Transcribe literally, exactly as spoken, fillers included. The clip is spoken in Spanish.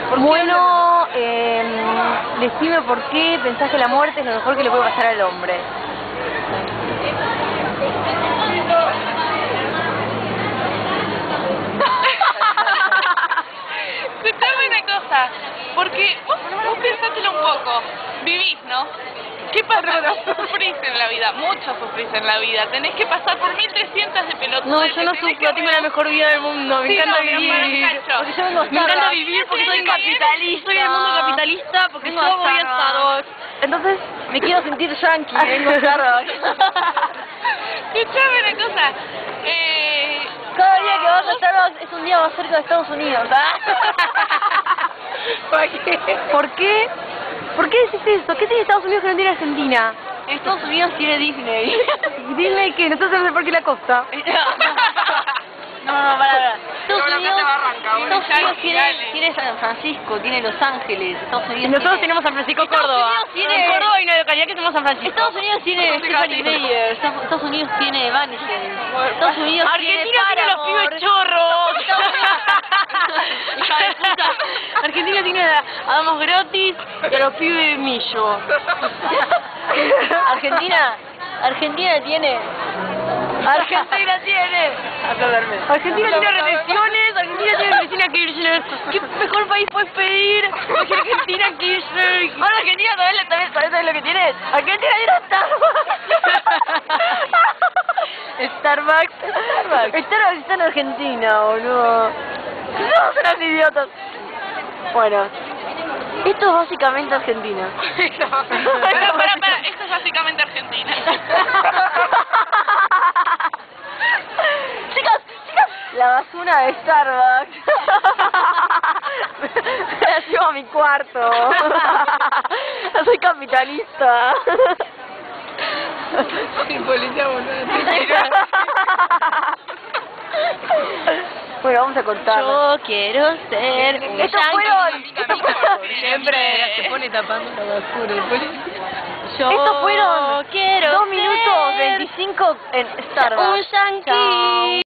Bueno, eh, decime por qué pensás que la muerte es lo mejor que le puede pasar al hombre. Escuchame una cosa, porque vos, vos pensátelo un poco, vivís, ¿no? ¿Qué pasa? Sufrís en la vida, mucho sufrís en la vida, tenés que pasar por mil trescientas de pelotudas. No, yo no sufro, tengo la mejor vida del mundo, me Sí, encanta no, pero vivir. para un cacho. Porque yo vengo a Me encanta Starbucks. vivir porque soy Sí, capitalista. Soy del mundo capitalista porque Vengo yo a voy a Starbucks. Starbucks. Entonces, me quiero sentir yankee, vengo a Starbucks. Escuchame una cosa, eh... Cada día que vas a Starbucks es un día más cerca de Estados Unidos. ¿Por qué? ¿Por qué? ¿Por qué decís eso? ¿Qué tiene Estados Unidos que no tiene Argentina? Estados Unidos tiene Disney. Disney que nosotros sabemos por qué la costa. No, no, para, para. Estados Pero Unidos, acá te barranca, boludo. Estados Unidos Yankee, tiene, dale. tiene San Francisco, tiene Los Ángeles. Estados Y Unidos nosotros tiene... tenemos San Francisco, Estados Córdoba. Unidos tiene- En Córdoba hay una localidad que se llama San Francisco. Estados Unidos tiene Stephanie Meyer. Estados Estados Unidos tiene Evanescence. Estados Unidos Argentina tiene tiene los Paramore. pibes chorros. Estados Unidos- Hija de puta. Argentina tiene a a Damos Gratis y a los pibes Millo. Argentina, Argentina tiene... Argentina tiene... Aplaudirme. Argentina tiene retenciones, Argentina tiene Cristina Kirchner. ¿Qué mejor país puedes pedir que Argentina Kirchner? Ahora Argentina también, también ¿sabes lo que tiene? Argentina tiene Starbucks. Starbucks. Starbucks. Starbucks está en Argentina, boludo. No, son los idiotas. Bueno, esto es básicamente Argentina. Pero para, para, esto es básicamente Argentina. Chicas, chicas, la basura de Starbucks. Me la llevo a mi cuarto. Soy capitalista. El policía, boludo. Bueno, vamos a contar. Yo quiero ser un Estos yankee. fueron, estos fueron, Siempre se pone tapando la basura el policía. Yo estos fueron quiero dos minutos ser veinticinco en Starbucks. un yankee. Chao.